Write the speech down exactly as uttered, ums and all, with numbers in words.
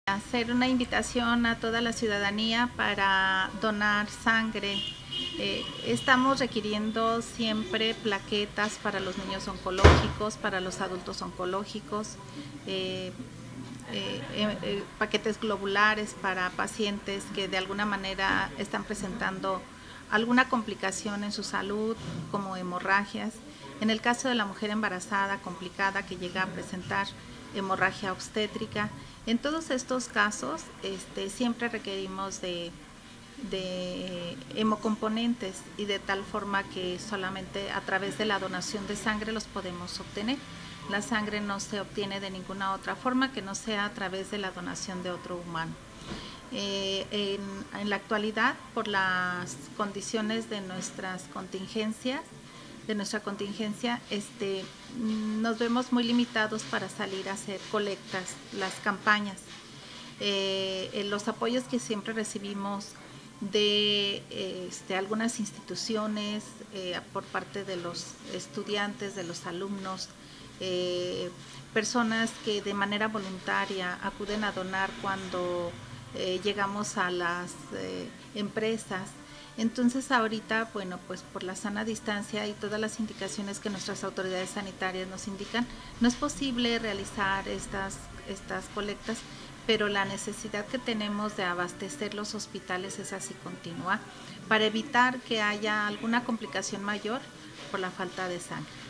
Hacer una invitación a toda la ciudadanía para donar sangre. Eh, estamos requiriendo siempre plaquetas para los niños oncológicos, para los adultos oncológicos, eh, eh, eh, paquetes globulares para pacientes que de alguna manera están presentando alguna complicación en su salud, como hemorragias. En el caso de la mujer embarazada complicada que llega a presentar hemorragia obstétrica, en todos estos casos este, siempre requerimos de, de hemocomponentes y de tal forma que solamente a través de la donación de sangre los podemos obtener. La sangre no se obtiene de ninguna otra forma que no sea a través de la donación de otro humano. Eh, en, en la actualidad, por las condiciones de nuestras contingencias, de nuestra contingencia, este, nos vemos muy limitados para salir a hacer colectas, las campañas. Eh, los apoyos que siempre recibimos de este, algunas instituciones, eh, por parte de los estudiantes, de los alumnos, eh, personas que de manera voluntaria acuden a donar cuando eh, llegamos a las eh, empresas. Entonces ahorita, bueno, pues por la sana distancia y todas las indicaciones que nuestras autoridades sanitarias nos indican, no es posible realizar estas, estas colectas, pero la necesidad que tenemos de abastecer los hospitales es así continua, para evitar que haya alguna complicación mayor por la falta de sangre.